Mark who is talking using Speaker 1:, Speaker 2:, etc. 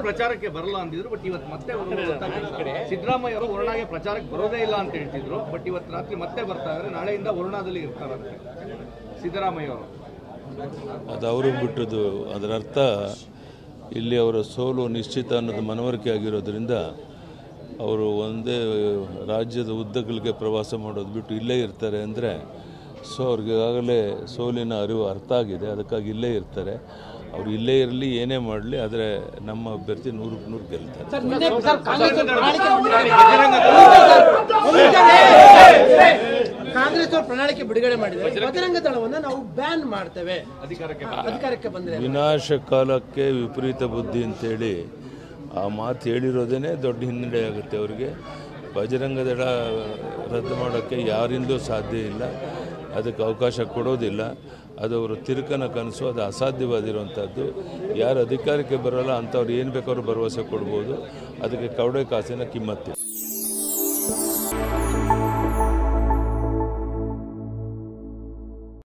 Speaker 1: ಪ್ರಚಾರಕ್ಕೆ ಬರಲ್ಲ ಅಂದಿದ್ರು. ಬಟ್ ಇವತ್ತು ಮತ್ತೆ ಸಿದ್ದರಾಮಯ್ಯ ಅವರು ವರುಣಾಗೆ ಪ್ರಚಾರಕ್ಕೆ ಬರೋದೇ ಇಲ್ಲ ಅಂತ ಹೇಳ್ತಿದ್ರು. ಬಟ್ ಇವತ್ತು ರಾತ್ರಿ ಮತ್ತೆ ಬರ್ತಾ ಇದ್ದಾರೆ. ನಾಳೆಯಿಂದ ವರುಣಾದಲ್ಲಿ ಇರ್ತಾರಂತೆ ಸಿದ್ದರಾಮಯ್ಯ ಅವರು.
Speaker 2: ಅದು ಅವ್ರಿಗೆ ಬಿಟ್ಟದ್ದು. ಅದರ ಅರ್ಥ ಇಲ್ಲಿ ಅವರ ಸೋಲು ನಿಶ್ಚಿತ ಅನ್ನೋದು ಮನವರಿಕೆ ಆಗಿರೋದ್ರಿಂದ ಅವರು ಒಂದೇ ರಾಜ್ಯದ ಉದ್ದಗಲಿಗೆ ಪ್ರವಾಸ ಮಾಡೋದು ಬಿಟ್ಟು ಇಲ್ಲೇ ಇರ್ತಾರೆ ಅಂದರೆ ಅವ್ರಿಗೆ ಈಗಾಗಲೇ ಸೋಲಿನ ಅರಿವು ಅರ್ಥ ಆಗಿದೆ. ಅದಕ್ಕಾಗಿ ಇಲ್ಲೇ ಇರ್ತಾರೆ. ಅವರು ಇಲ್ಲೇ ಇರಲಿ, ಏನೇ ಮಾಡಲಿ, ಆದರೆ ನಮ್ಮ ಅಭ್ಯರ್ಥಿ 100% ಗೆಲ್ತಾರೆ.
Speaker 3: ಕಾಂಗ್ರೆಸ್ ಅವರು ಪ್ರಣಾಳಿಕೆ ಬಿಡುಗಡೆ ಮಾಡಿದರೆ ಬಜರಂಗ ದಳವನ್ನು ನಾವು ಬ್ಯಾನ್ ಮಾಡ್ತೇವೆ ಅಧಿಕಾರಕ್ಕೆ ಬಂದರೆ.
Speaker 2: ವಿನಾಶ ಕಾಲಕ್ಕೆ ವಿಪರೀತ ಬುದ್ಧಿ ಅಂತೇಳಿ ಆ ಮಾತು ಹೇಳಿರೋದೇ ದೊಡ್ಡ ಹಿನ್ನಡೆ ಆಗುತ್ತೆ ಅವರಿಗೆ. ಬಜರಂಗ ದಳ ರದ್ದು ಮಾಡೋಕ್ಕೆ ಯಾರಿಂದೂ ಸಾಧ್ಯ ಇಲ್ಲ, ಅದಕ್ಕೆ ಅವಕಾಶ ಕೊಡೋದಿಲ್ಲ. ಅದು ಅವರು ತಿರುಕನ ಕನಸು, ಅದು ಅಸಾಧ್ಯವಾದಿರುವಂಥದ್ದು. ಯಾರು ಅಧಿಕಾರಕ್ಕೆ ಬರೋಲ್ಲ ಅಂಥವ್ರು ಏನು ಬೇಕಾದ್ರೂ ಭರವಸೆ ಕೊಡ್ಬೋದು. ಅದಕ್ಕೆ ಕವಡೆ ಕಾಸಿನ ಕಿಮ್ಮತ್ತು.